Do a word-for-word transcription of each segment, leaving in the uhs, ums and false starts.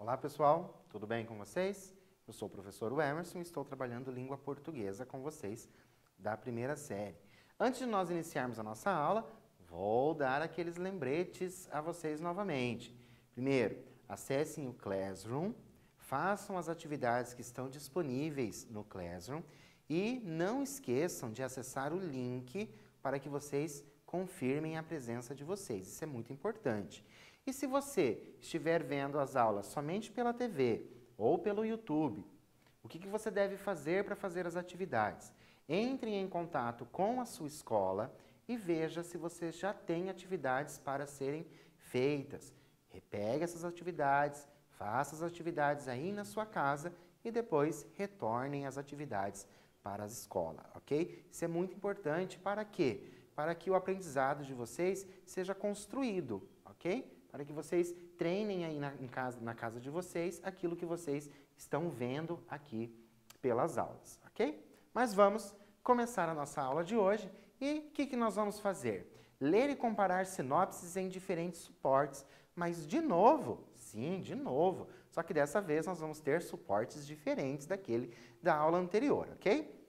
Olá pessoal, tudo bem com vocês? Eu sou o professor Emerson e estou trabalhando língua portuguesa com vocês da primeira série. Antes de nós iniciarmos a nossa aula, vou dar aqueles lembretes a vocês novamente. Primeiro, acessem o Classroom, façam as atividades que estão disponíveis no Classroom e não esqueçam de acessar o link para que vocês confirmem a presença de vocês. Isso é muito importante. E se você estiver vendo as aulas somente pela T V ou pelo YouTube, o que que você deve fazer para fazer as atividades? Entre em contato com a sua escola e veja se você já tem atividades para serem feitas. Repegue essas atividades, faça as atividades aí na sua casa e depois retornem as atividades para a escola, ok? Isso é muito importante para quê? Para que o aprendizado de vocês seja construído, ok? Para que vocês treinem aí na, em casa, na casa de vocês aquilo que vocês estão vendo aqui pelas aulas, ok? Mas vamos começar a nossa aula de hoje e o que, que nós vamos fazer? Ler e comparar sinopses em diferentes suportes, mas de novo, sim, de novo, só que dessa vez nós vamos ter suportes diferentes daquele da aula anterior, ok?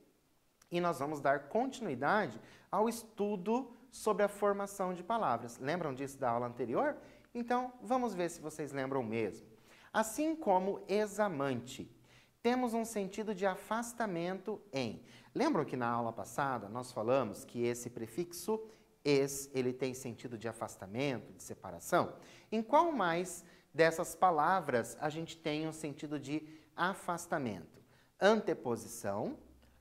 E nós vamos dar continuidade ao estudo sobre a formação de palavras. Lembram disso da aula anterior? Então, vamos ver se vocês lembram mesmo. Assim como examante, temos um sentido de afastamento em. Lembram que na aula passada nós falamos que esse prefixo es, ele tem sentido de afastamento, de separação? Em qual mais dessas palavras a gente tem um sentido de afastamento? Anteposição,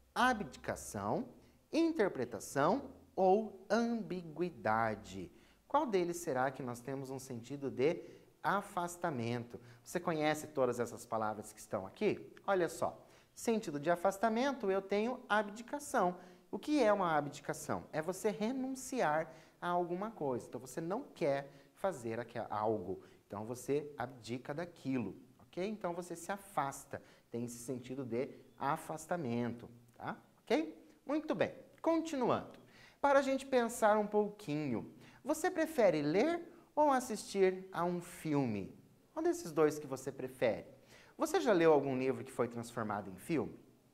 abdicação, interpretação ou ambiguidade. Qual deles será que nós temos um sentido de afastamento? Você conhece todas essas palavras que estão aqui? Olha só, sentido de afastamento eu tenho abdicação. O que é uma abdicação? É você renunciar a alguma coisa. Então você não quer fazer algo, então você abdica daquilo, ok? Então você se afasta, tem esse sentido de afastamento, tá? Ok? Muito bem, continuando. Para a gente pensar um pouquinho, você prefere ler ou assistir a um filme? Qual desses dois que você prefere? Você já leu algum livro que foi transformado em filme?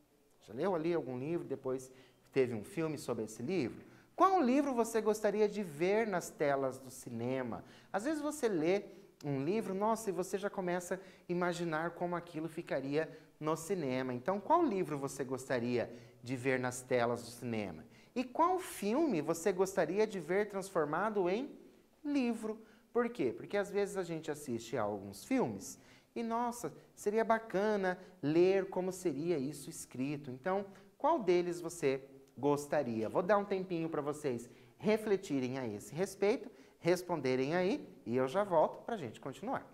Já leu ali algum livro, depois teve um filme sobre esse livro? Qual livro você gostaria de ver nas telas do cinema? Às vezes você lê um livro, nossa, e você já começa a imaginar como aquilo ficaria no cinema. Então, qual livro você gostaria de ver nas telas do cinema? E qual filme você gostaria de ver transformado em livro? Por quê? Porque às vezes a gente assiste a alguns filmes e, nossa, seria bacana ler como seria isso escrito. Então, qual deles você gostaria? Vou dar um tempinho para vocês refletirem a esse respeito, responderem aí e eu já volto para a gente continuar.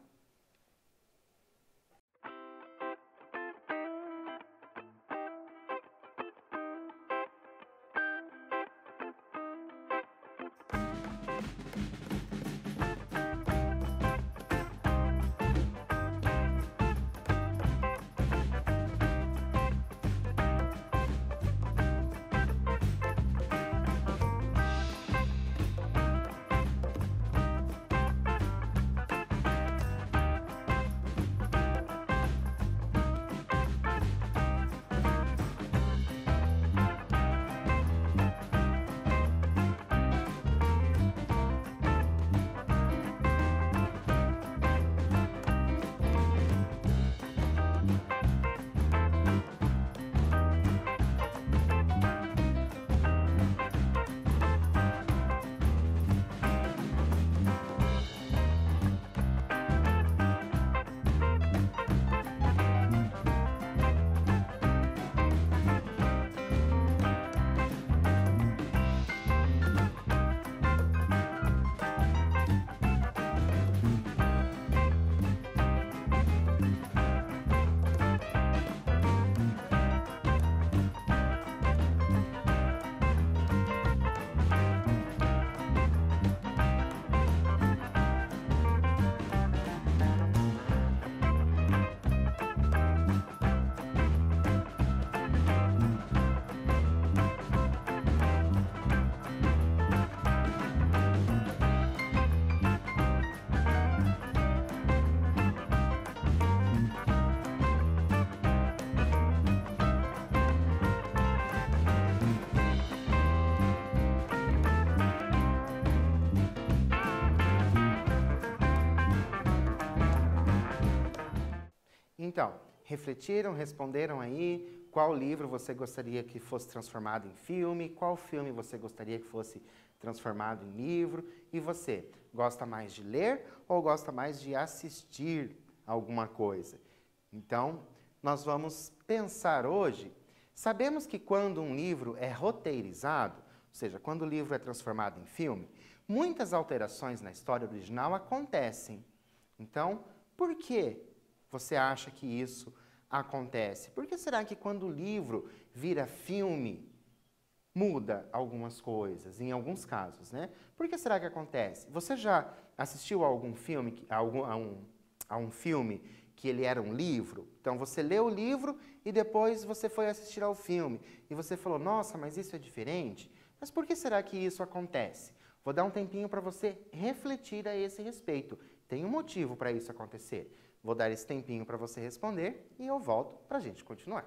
Então, refletiram, responderam aí qual livro você gostaria que fosse transformado em filme, qual filme você gostaria que fosse transformado em livro, e você, gosta mais de ler ou gosta mais de assistir alguma coisa? Então, nós vamos pensar hoje, sabemos que quando um livro é roteirizado, ou seja, quando o livro é transformado em filme, muitas alterações na história original acontecem. Então, por que você acha que isso acontece? Por que será que quando o livro vira filme, muda algumas coisas, em alguns casos, né? Por que será que acontece? Você já assistiu a algum filme, a, algum, a, um, a um filme que ele era um livro? Então, você leu o livro e depois você foi assistir ao filme. E você falou, nossa, mas isso é diferente? Mas por que será que isso acontece? Vou dar um tempinho para você refletir a esse respeito. Tem um motivo para isso acontecer. Vou dar esse tempinho para você responder e eu volto para a gente continuar.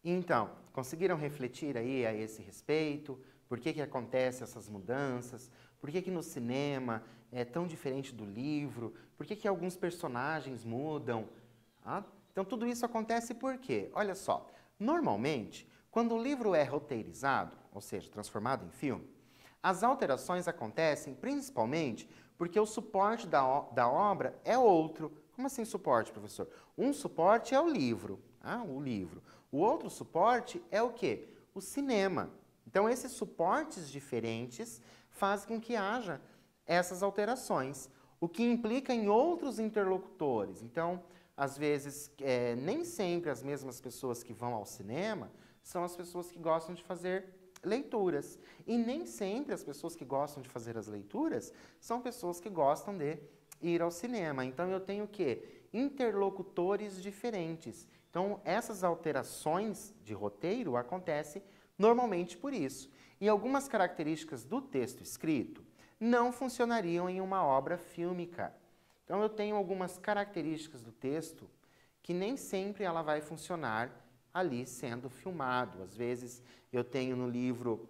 Então, conseguiram refletir aí a esse respeito? Por que que acontecem essas mudanças? Por que que no cinema é tão diferente do livro? Por que que alguns personagens mudam? Ah, então, tudo isso acontece por quê? Olha só, normalmente, quando o livro é roteirizado, ou seja, transformado em filme, as alterações acontecem principalmente porque o suporte da, o- da obra é outro. Como assim suporte, professor? Um suporte é o livro, ah, o livro. O outro suporte é o quê? O cinema. Então, esses suportes diferentes fazem com que haja essas alterações, o que implica em outros interlocutores. Então, às vezes, é, nem sempre as mesmas pessoas que vão ao cinema são as pessoas que gostam de fazer leituras. E nem sempre as pessoas que gostam de fazer as leituras são pessoas que gostam de ir ao cinema. Então, eu tenho o quê? Interlocutores diferentes. Então, essas alterações de roteiro acontecem normalmente por isso. E algumas características do texto escrito não funcionariam em uma obra fílmica. Então, eu tenho algumas características do texto que nem sempre ela vai funcionar ali sendo filmado. Às vezes, eu tenho no livro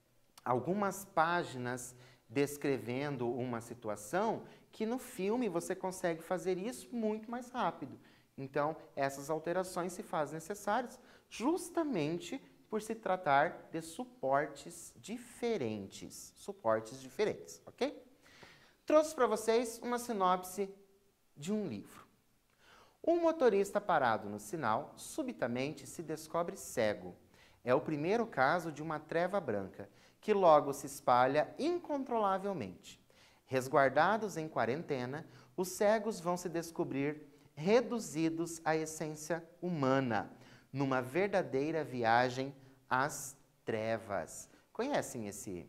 algumas páginas descrevendo uma situação que no filme você consegue fazer isso muito mais rápido. Então, essas alterações se fazem necessárias justamente por se tratar de suportes diferentes. Suportes diferentes, ok? Trouxe para vocês uma sinopse de um livro. Um motorista parado no sinal subitamente se descobre cego. É o primeiro caso de uma treva branca, que logo se espalha incontrolavelmente. Resguardados em quarentena, os cegos vão se descobrir reduzidos à essência humana, numa verdadeira viagem às trevas. Conhecem esse,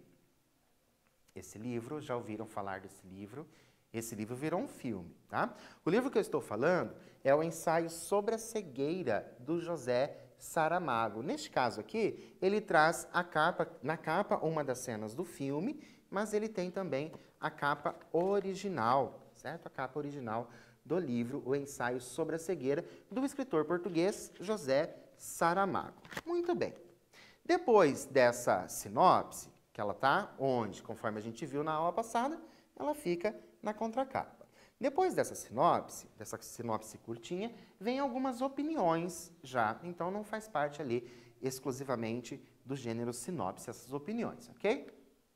esse livro? Já ouviram falar desse livro? Esse livro virou um filme, tá? O livro que eu estou falando é o Ensaio sobre a Cegueira, do José Saramago. Neste caso aqui, ele traz a capa, na capa uma das cenas do filme, mas ele tem também a capa original, certo? A capa original do livro O Ensaio sobre a Cegueira, do escritor português José Saramago. Muito bem. Depois dessa sinopse, que ela está onde, conforme a gente viu na aula passada, ela fica na contracapa. Depois dessa sinopse, dessa sinopse curtinha, vem algumas opiniões já, então não faz parte ali exclusivamente do gênero sinopse, essas opiniões, ok?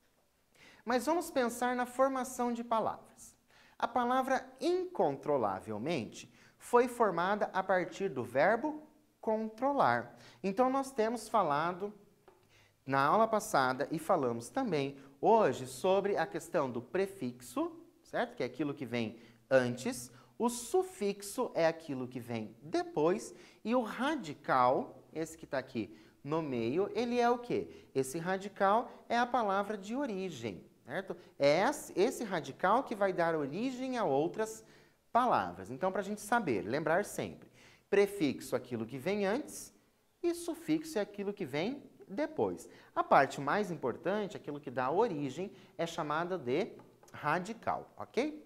Mas vamos pensar na formação de palavras. A palavra incontrolavelmente foi formada a partir do verbo controlar. Então, nós temos falado na aula passada e falamos também hoje sobre a questão do prefixo, certo? Que é aquilo que vem antes. O sufixo é aquilo que vem depois. E o radical, esse que está aqui no meio, ele é o quê? Esse radical é a palavra de origem, certo? É esse radical que vai dar origem a outras palavras. Então, para a gente saber, lembrar sempre, prefixo é aquilo que vem antes e sufixo é aquilo que vem depois. A parte mais importante, aquilo que dá origem, é chamada de radical, ok?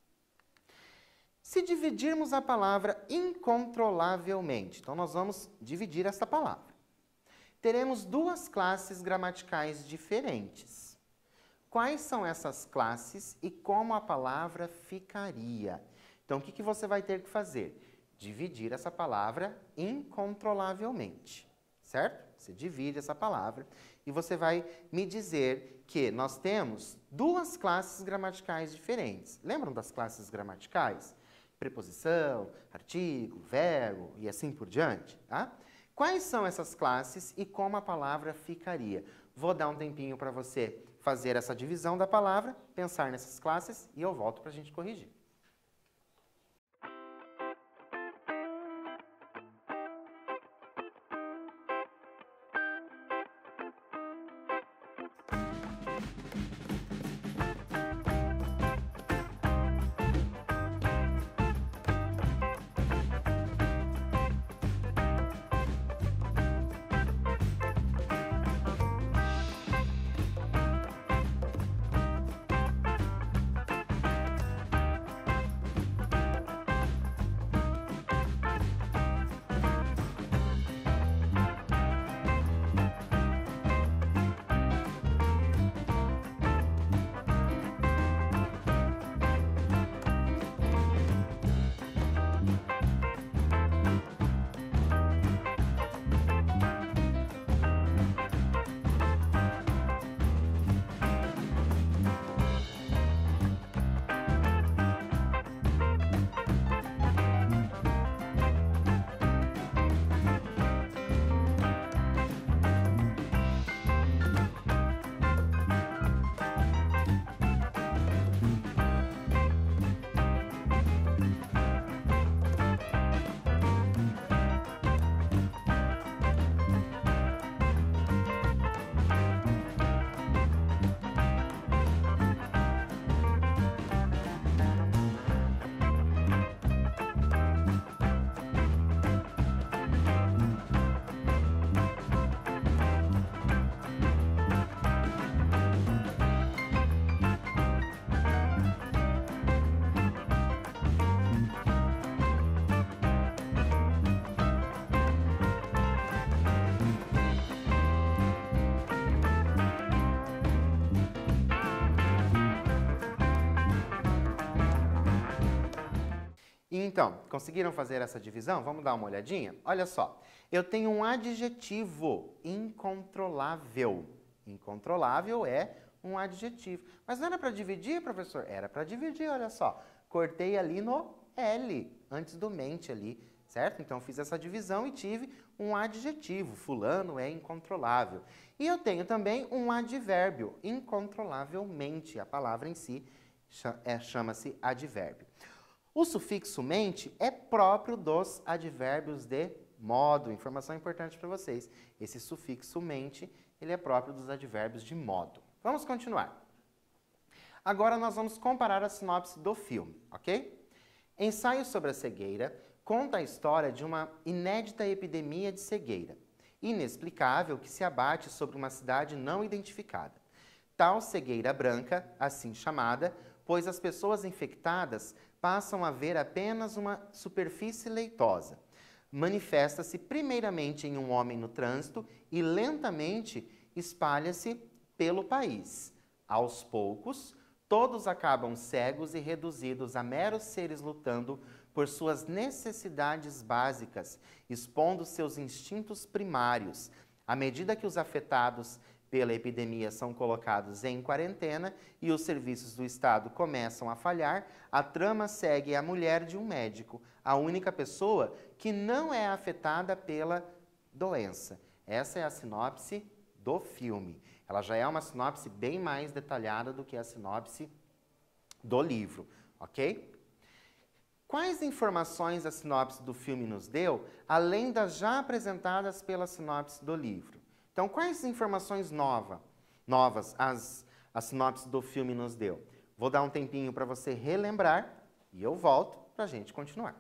Se dividirmos a palavra incontrolavelmente, então nós vamos dividir essa palavra. Teremos duas classes gramaticais diferentes. Quais são essas classes e como a palavra ficaria? Então, o que que você vai ter que fazer? Dividir essa palavra incontrolavelmente, certo? Você divide essa palavra e você vai me dizer que nós temos duas classes gramaticais diferentes. Lembram das classes gramaticais? Preposição, artigo, verbo e assim por diante, tá? Quais são essas classes e como a palavra ficaria? Vou dar um tempinho para você fazer essa divisão da palavra, pensar nessas classes e eu volto para a gente corrigir. Então, conseguiram fazer essa divisão? Vamos dar uma olhadinha? Olha só, eu tenho um adjetivo incontrolável. Incontrolável é um adjetivo. Mas não era para dividir, professor? Era para dividir, olha só. Cortei ali no L, antes do mente ali, certo? Então, fiz essa divisão e tive um adjetivo. Fulano é incontrolável. E eu tenho também um advérbio, incontrolavelmente. A palavra em si chama-se advérbio. O sufixo mente é próprio dos advérbios de modo. Informação importante para vocês. Esse sufixo mente, ele é próprio dos advérbios de modo. Vamos continuar. Agora nós vamos comparar a sinopse do filme, ok? Ensaio sobre a cegueira conta a história de uma inédita epidemia de cegueira, inexplicável que se abate sobre uma cidade não identificada. Tal cegueira branca, assim chamada, pois as pessoas infectadas passam a ver apenas uma superfície leitosa. Manifesta-se primeiramente em um homem no trânsito e lentamente espalha-se pelo país. Aos poucos, todos acabam cegos e reduzidos a meros seres lutando por suas necessidades básicas, expondo seus instintos primários. À medida que os afetados pela epidemia são colocados em quarentena e os serviços do Estado começam a falhar, a trama segue a mulher de um médico, a única pessoa que não é afetada pela doença. Essa é a sinopse do filme. Ela já é uma sinopse bem mais detalhada do que a sinopse do livro, ok? Quais informações a sinopse do filme nos deu, além das já apresentadas pela sinopse do livro? Então, quais informações nova, novas as, a sinopse do filme nos deu? Vou dar um tempinho para você relembrar e eu volto para a gente continuar.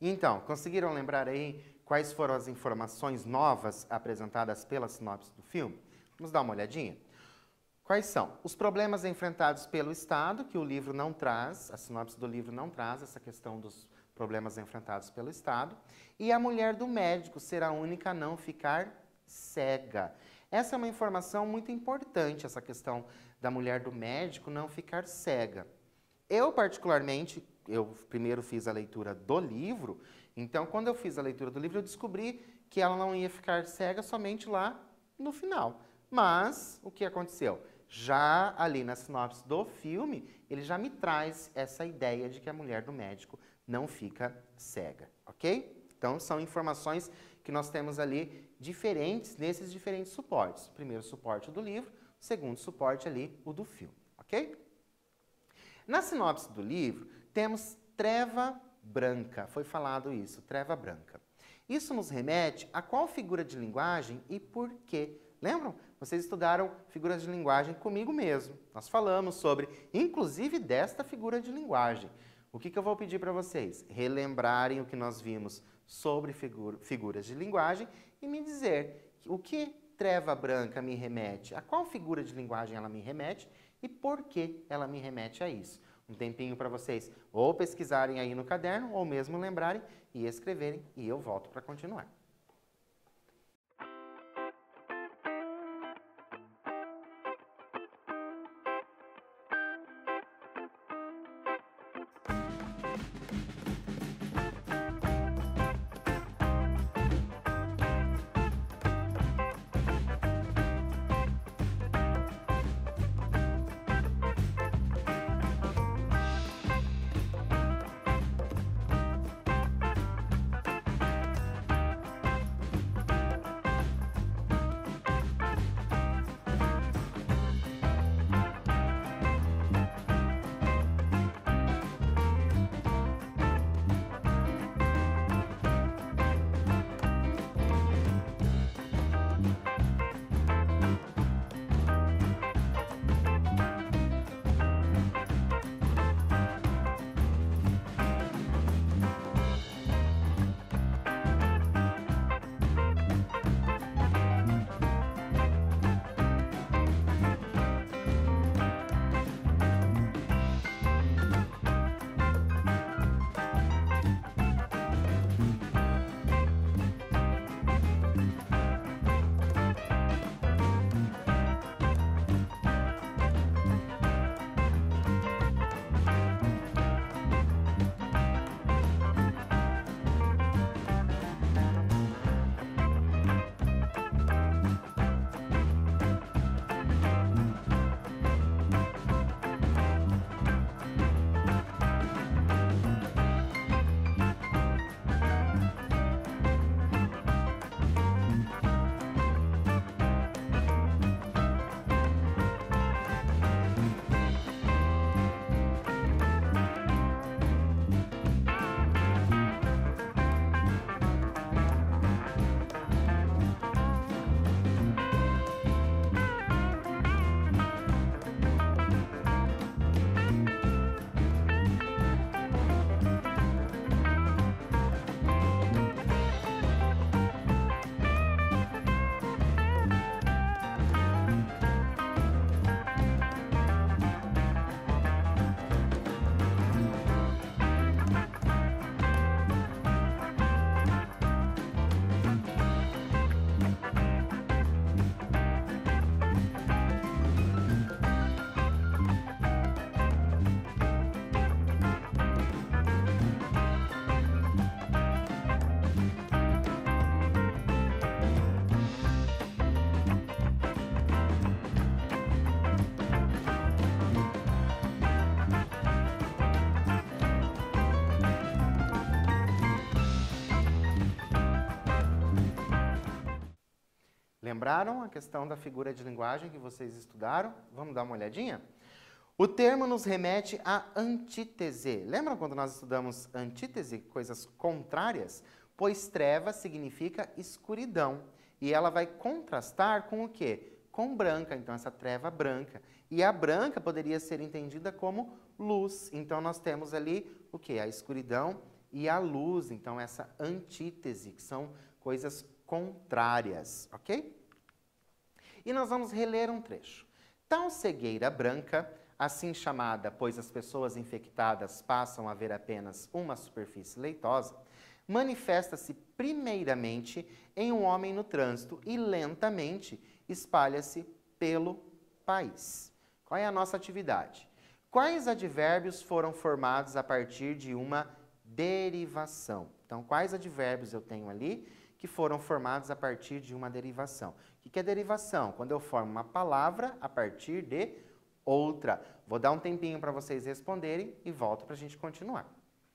Então, conseguiram lembrar aí quais foram as informações novas apresentadas pela sinopse do filme? Vamos dar uma olhadinha? Quais são? Os problemas enfrentados pelo Estado, que o livro não traz, a sinopse do livro não traz essa questão dos problemas enfrentados pelo Estado, e a mulher do médico ser a única a não ficar cega. Essa é uma informação muito importante, essa questão da mulher do médico não ficar cega. Eu, particularmente, eu primeiro fiz a leitura do livro, então, quando eu fiz a leitura do livro, eu descobri que ela não ia ficar cega somente lá no final. Mas, o que aconteceu? Já ali na sinopse do filme, ele já me traz essa ideia de que a mulher do médico não fica cega, ok? Então, são informações que nós temos ali diferentes nesses diferentes suportes. O primeiro suporte do livro, o segundo suporte ali, o do filme, ok? Na sinopse do livro, temos treva branca. Foi falado isso, treva branca. Isso nos remete a qual figura de linguagem e por quê? Lembram? Vocês estudaram figuras de linguagem comigo mesmo. Nós falamos sobre, inclusive, desta figura de linguagem. O que, que eu vou pedir para vocês? Relembrarem o que nós vimos sobre figu- figuras de linguagem e me dizer o que treva branca me remete, a qual figura de linguagem ela me remete e por que ela me remete a isso. Um tempinho para vocês ou pesquisarem aí no caderno ou mesmo lembrarem e escreverem e eu volto para continuar. Lembraram a questão da figura de linguagem que vocês estudaram? Vamos dar uma olhadinha? O termo nos remete à antítese. Lembram quando nós estudamos antítese, coisas contrárias? Pois treva significa escuridão. E ela vai contrastar com o quê? Com branca, então essa treva branca. E a branca poderia ser entendida como luz. Então nós temos ali o quê? A escuridão e a luz, então essa antítese, que são coisas contrárias, ok? E nós vamos reler um trecho. Tal cegueira branca, assim chamada, pois as pessoas infectadas passam a ver apenas uma superfície leitosa, manifesta-se primeiramente em um homem no trânsito e lentamente espalha-se pelo país. Qual é a nossa atividade? Quais advérbios foram formados a partir de uma derivação? Então, quais advérbios eu tenho ali que foram formados a partir de uma derivação? O que é derivação? Quando eu formo uma palavra a partir de outra. Vou dar um tempinho para vocês responderem e volto para a gente continuar.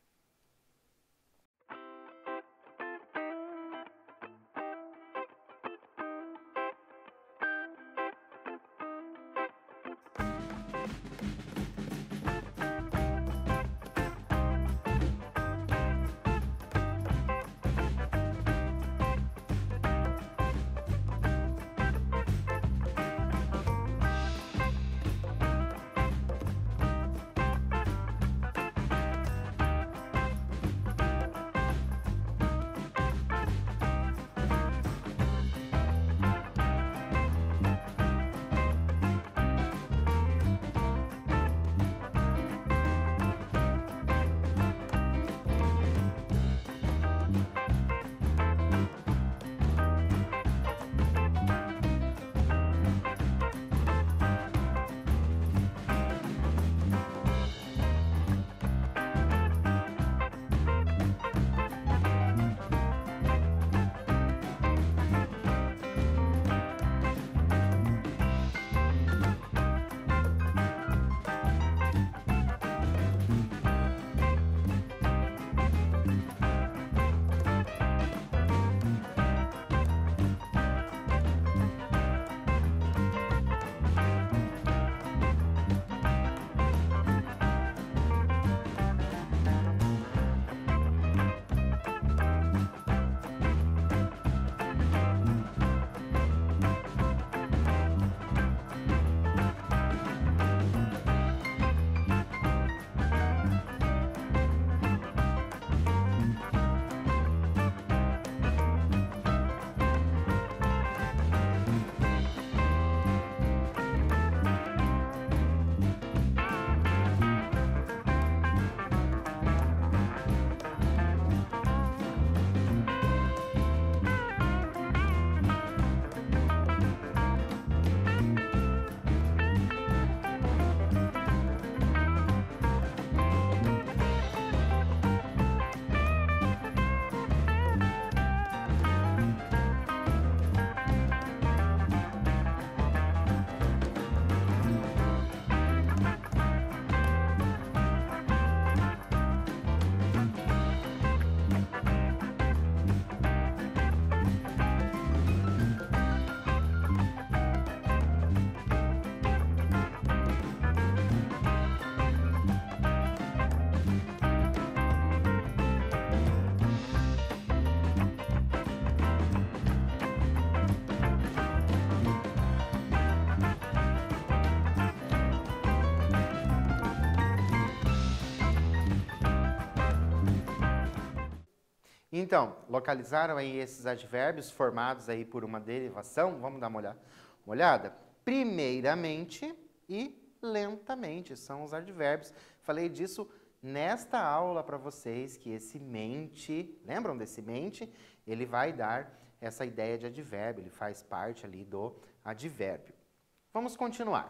Então, localizaram aí esses advérbios formados aí por uma derivação? Vamos dar uma olhada? Uma olhada? Primeiramente e lentamente são os advérbios. Falei disso nesta aula para vocês, que esse mente, lembram desse mente? Ele vai dar essa ideia de advérbio, ele faz parte ali do advérbio. Vamos continuar.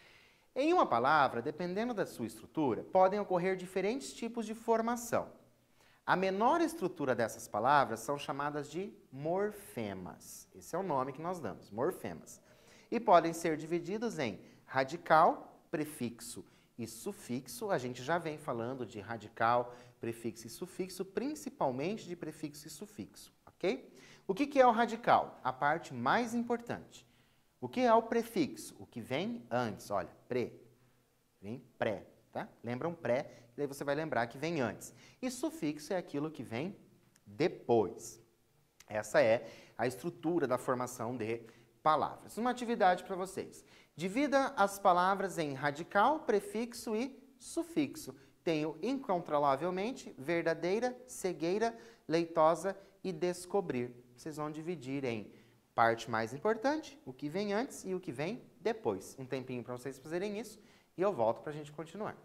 Em uma palavra, dependendo da sua estrutura, podem ocorrer diferentes tipos de formação. A menor estrutura dessas palavras são chamadas de morfemas. Esse é o nome que nós damos, morfemas. E podem ser divididos em radical, prefixo e sufixo. A gente já vem falando de radical, prefixo e sufixo, principalmente de prefixo e sufixo, ok? O que que é o radical? A parte mais importante. O que é o prefixo? O que vem antes. Olha, pré, vem pré, tá? Lembra um pré, daí você vai lembrar que vem antes. E sufixo é aquilo que vem depois. Essa é a estrutura da formação de palavras. Uma atividade para vocês. Divida as palavras em radical, prefixo e sufixo. tenho incontrolavelmente, verdadeira, cegueira, leitosa e descobrir. Vocês vão dividir em parte mais importante, o que vem antes e o que vem depois. Um tempinho para vocês fazerem isso e eu volto para a gente continuar.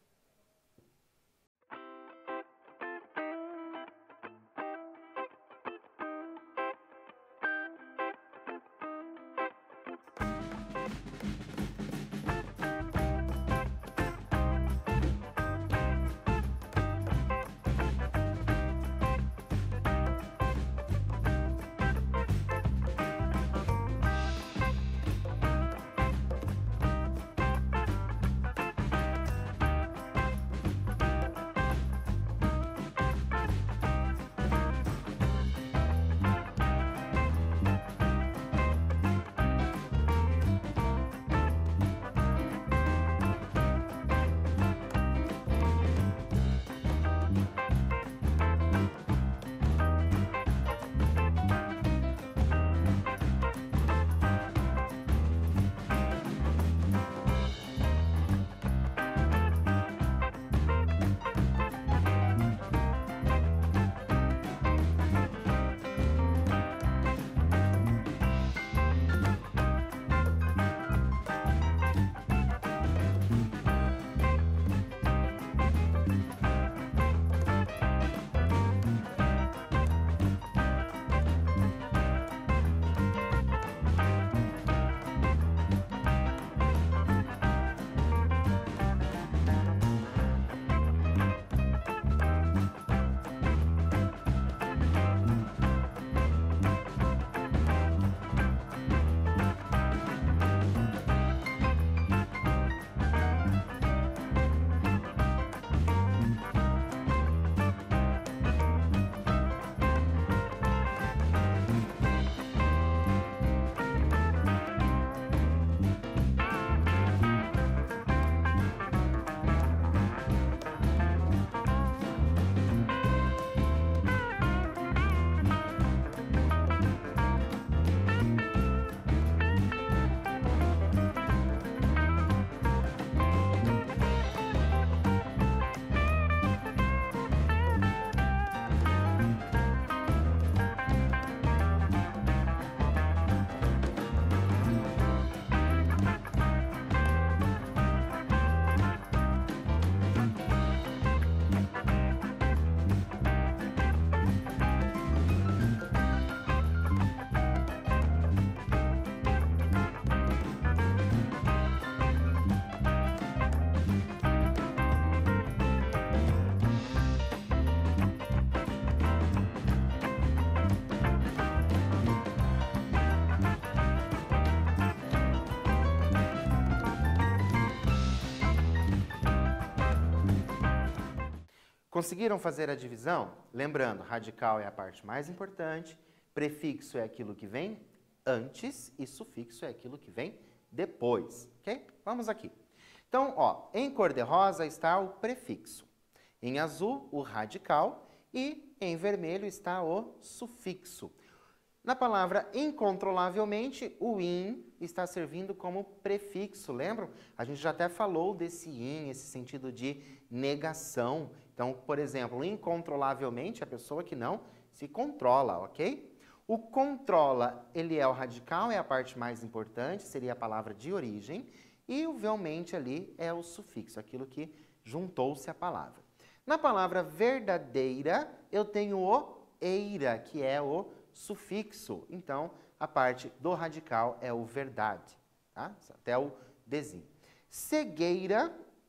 Conseguiram fazer a divisão? Lembrando, radical é a parte mais importante, prefixo é aquilo que vem antes e sufixo é aquilo que vem depois, ok? Vamos aqui. Então, ó, em cor-de-rosa está o prefixo, em azul o radical e em vermelho está o sufixo. Na palavra incontrolavelmente, o in está servindo como prefixo, lembram? A gente já até falou desse in, esse sentido de negação. Então, por exemplo, incontrolavelmente, a pessoa que não se controla, ok? O controla, ele é o radical, é a parte mais importante, seria a palavra de origem, e o velmente ali é o sufixo, aquilo que juntou-se à palavra. Na palavra verdadeira, eu tenho o eira, que é o sufixo. Então, a parte do radical é o verdade, tá? Até o desinho. Cegueira,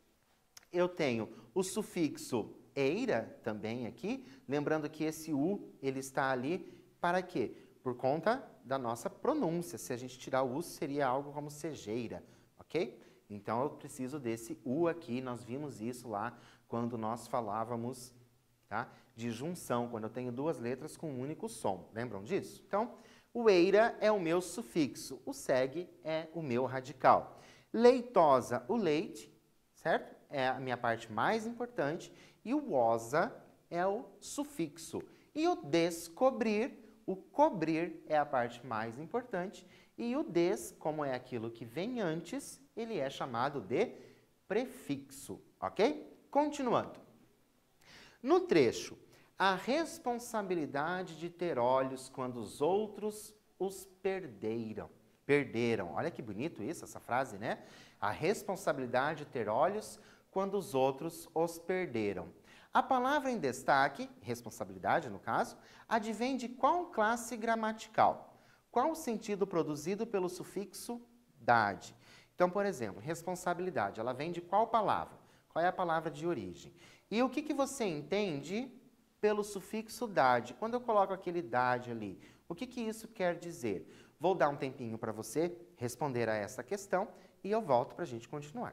eu tenho o sufixo eira também aqui, lembrando que esse u, ele está ali para quê? Por conta da nossa pronúncia. Se a gente tirar o u, seria algo como cegueira, ok? Então, eu preciso desse u aqui, nós vimos isso lá quando nós falávamos, tá, de junção, quando eu tenho duas letras com um único som. Lembram disso? Então, o eira é o meu sufixo, o segue é o meu radical. Leitosa, o leite, certo? É a minha parte mais importante. E o osa é o sufixo. E o descobrir, o cobrir é a parte mais importante. E o des, como é aquilo que vem antes, ele é chamado de prefixo, ok? Continuando. No trecho, a responsabilidade de ter olhos quando os outros os perderam. Perderam. Olha que bonito isso, essa frase, né? A responsabilidade de ter olhos quando os outros os perderam. A palavra em destaque, responsabilidade no caso, advém de qual classe gramatical? Qual o sentido produzido pelo sufixo dade? Então, por exemplo, responsabilidade, ela vem de qual palavra? Qual é a palavra de origem? E o que, que você entende pelo sufixo dade? Quando eu coloco aquele dade ali, o que, que isso quer dizer? Vou dar um tempinho para você responder a essa questão e eu volto para a gente continuar.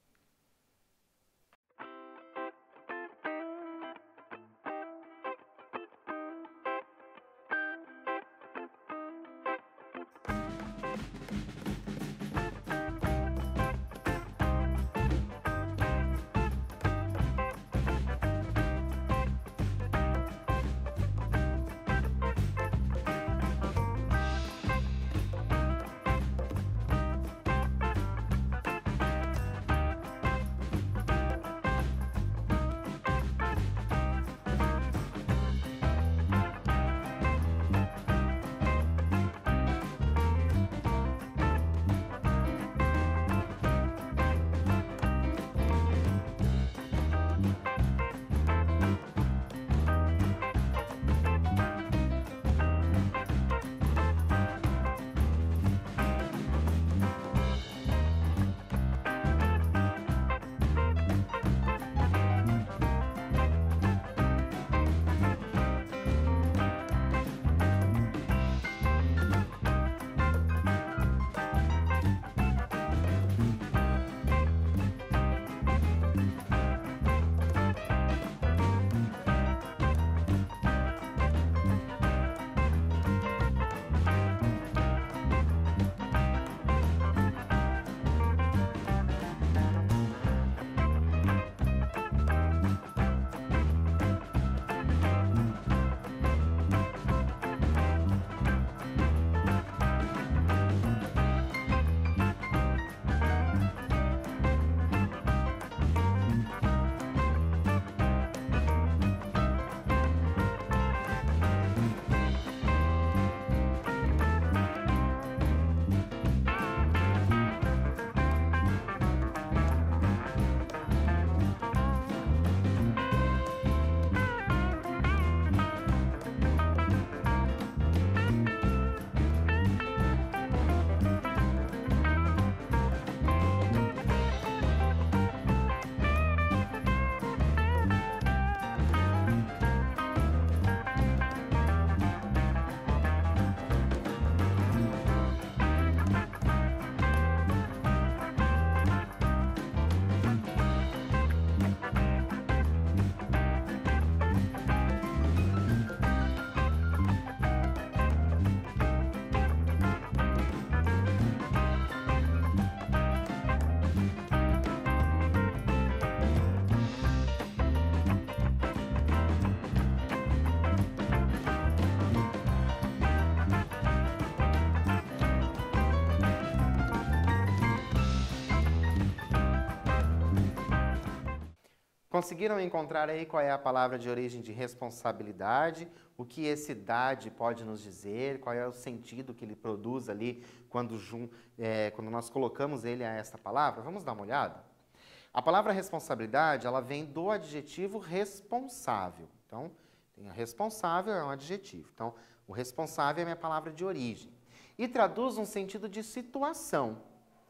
Conseguiram encontrar aí qual é a palavra de origem de responsabilidade? O que esse dade pode nos dizer? Qual é o sentido que ele produz ali quando, é, quando nós colocamos ele a esta palavra? Vamos dar uma olhada? A palavra responsabilidade, ela vem do adjetivo responsável. Então, tem a responsável é um adjetivo. Então, o responsável é a minha palavra de origem. E traduz um sentido de situação,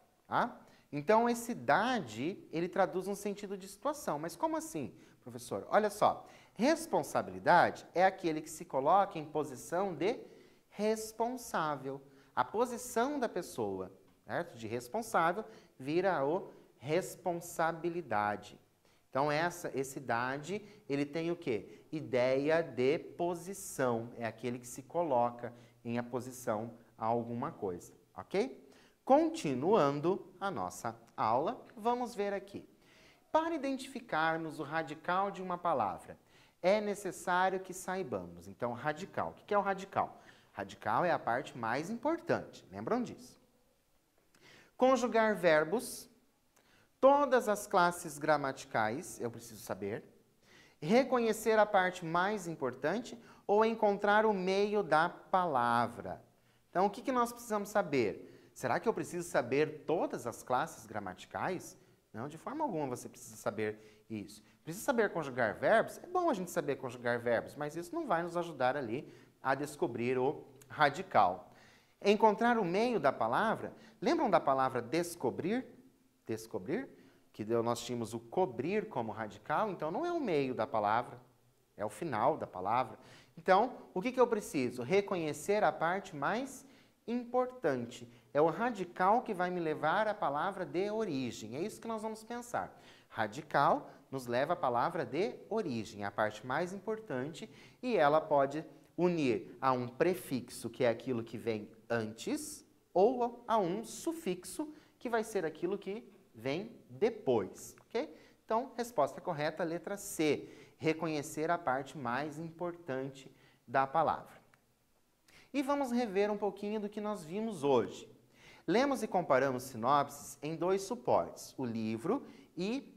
tá? Então, esse dade, ele traduz um sentido de situação. Mas como assim, professor? Olha só, responsabilidade é aquele que se coloca em posição de responsável. A posição da pessoa, certo? De responsável, vira o responsabilidade. Então, essa, esse dade, ele tem o quê? Ideia de posição. É aquele que se coloca em a posição a alguma coisa, ok? Continuando a nossa aula, vamos ver aqui. Para identificarmos o radical de uma palavra, é necessário que saibamos. Então, radical. O que é o radical? Radical é a parte mais importante. Lembram disso? Conjugar verbos Todas as classes gramaticais eu preciso saber. Reconhecer a parte mais importante ou encontrar o meio da palavra. Então, o que, que nós precisamos saber? Será que eu preciso saber todas as classes gramaticais? Não, de forma alguma você precisa saber isso. Precisa saber conjugar verbos? É bom a gente saber conjugar verbos, mas isso não vai nos ajudar ali a descobrir o radical. Encontrar o meio da palavra. Lembram da palavra descobrir? Descobrir? Que nós tínhamos o cobrir como radical, então não é o meio da palavra, é o final da palavra. Então, o que, que eu preciso? Reconhecer a parte mais importante. É o radical que vai me levar à palavra de origem. É isso que nós vamos pensar. Radical nos leva à palavra de origem, a parte mais importante, e ela pode unir a um prefixo, que é aquilo que vem antes, ou a um sufixo, que vai ser aquilo que vem depois, ok? Então, resposta correta, letra C. Reconhecer a parte mais importante da palavra. E vamos rever um pouquinho do que nós vimos hoje. Lemos e comparamos sinopses em dois suportes, o livro e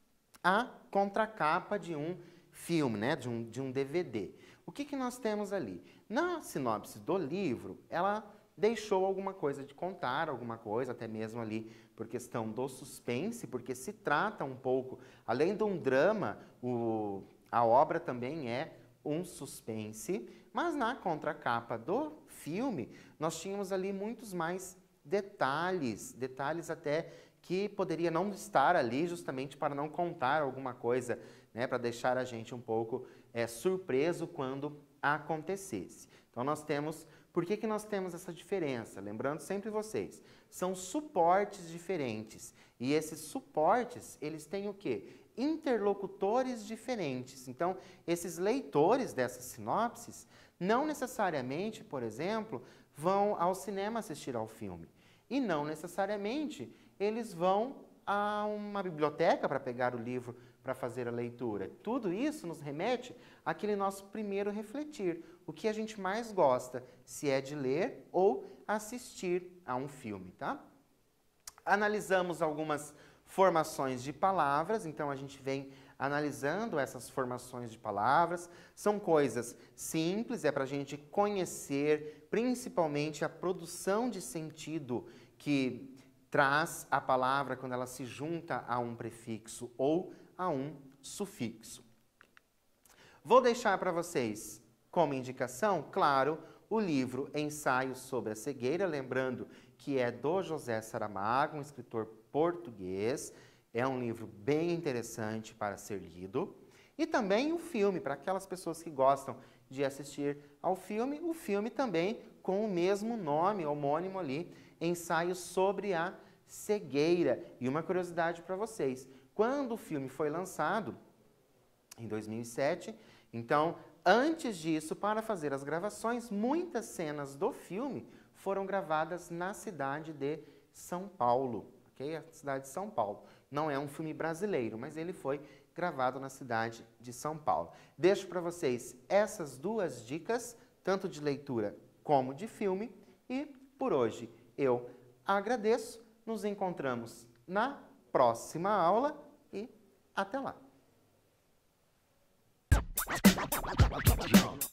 a contracapa de um filme, né? de, um, de um D V D. O que, que nós temos ali? Na sinopse do livro, ela deixou alguma coisa de contar, alguma coisa, até mesmo ali por questão do suspense, porque se trata um pouco, além de um drama, o, a obra também é um suspense, mas na contracapa do filme, nós tínhamos ali muitos mais detalhes, detalhes até que poderia não estar ali justamente para não contar alguma coisa, né, para deixar a gente um pouco é, surpreso quando acontecesse. Então nós temos, por que que nós temos essa diferença? Lembrando sempre vocês, são suportes diferentes e esses suportes, eles têm o quê? Interlocutores diferentes. Então, esses leitores dessas sinopses não necessariamente, por exemplo, vão ao cinema assistir ao filme. E não necessariamente eles vão a uma biblioteca para pegar o livro para fazer a leitura. Tudo isso nos remete àquele nosso primeiro refletir. O que a gente mais gosta, se é de ler ou assistir a um filme, tá? Analisamos algumas formações de palavras, então a gente vem analisando essas formações de palavras. São coisas simples, é para a gente conhecer principalmente a produção de sentido que traz a palavra quando ela se junta a um prefixo ou a um sufixo. Vou deixar para vocês como indicação, claro, o livro Ensaios sobre a Cegueira, lembrando que é do José Saramago, um escritor português. É um livro bem interessante para ser lido. E também o filme, para aquelas pessoas que gostam de assistir ao filme, o filme também com o mesmo nome, homônimo ali, Ensaios sobre a Cegueira. E uma curiosidade para vocês, quando o filme foi lançado, em dois mil e sete, então, antes disso, para fazer as gravações, muitas cenas do filme foram gravadas na cidade de São Paulo, ok? A cidade de São Paulo. Não é um filme brasileiro, mas ele foi gravado na cidade de São Paulo. Deixo para vocês essas duas dicas, tanto de leitura como de filme, e por hoje eu agradeço. Nos encontramos na próxima aula e até lá!